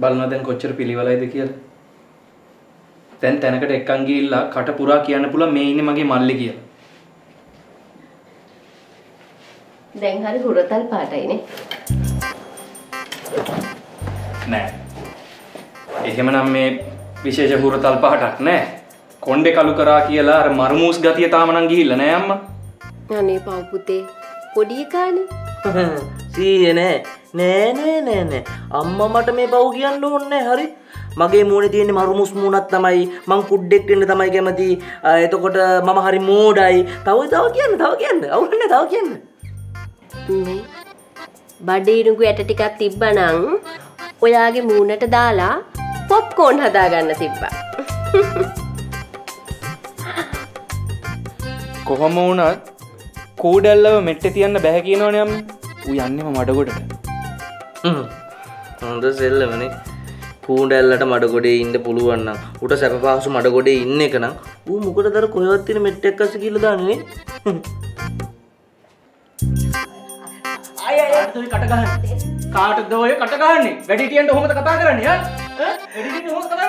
බලනවා දැන් කොච්චර පිළිවෙලයිද කියලා. දැන් තැනකට එක්කන් ගිහිල්ලා කට පුරා කියන්න පුළුවන් මේ ඉන්නේ මගේ මල්ලි කියලා. දැන් හරි හුරතල් පාටයිනේ. නෑ. එහෙමනම් මේ විශේෂ හුරතල් පාටක් නෑ. කොණ්ඩේ කළු කරා කියලා අර මරුමූස් ගතිය තාම නම් ගිහිල්ලා නෑ අම්මා. අනේ පව් පුතේ පොඩි එකානේ. සීයේ නෑ. අම්මා මට මේ පව් කියන්න ඕනේ හරි. මගේ මූණේ තියෙන මරුමුස් මූණක් තමයි මං කුඩෙක් වෙන්න තමයි කැමති. එතකොට මම හරි මෝඩයි. තව කියන්න. අවුල් නැහැ තව කියන්න. මේ බඩේ ඉරුඟු ඇට ටිකක් තිබ්බනම් ඔයාගේ මූණට දාලා පොප්කෝන් හදාගන්න තිබ්බා. කොහොම වුණත් කූඩැල්ලව මෙට්ටේ තියන්න බෑ කියනවනේ අම්මා. ඌ යන්නේම මඩගොඩට. හොඳ සෙල්ලමනේ. කූඩැල්ලට මඩගොඩේ ඉන්න පුළුවන් නම් උට සැප පහසු මඩගොඩේ ඉන්න එක නම් ඌ මොකටදර කොහෙවත් තියෙන මෙට්ටයක් අස්සේ කියලා දාන්නේ නේ. කාටද ඔය කට ගහන්නේ? කාටද ඔය කට ගහන්නේ? වැඩිහිටියන්ට කොහොමද කතා කරන්නේ ඈ? වැඩිහිටියන්ට කොහොමද කතා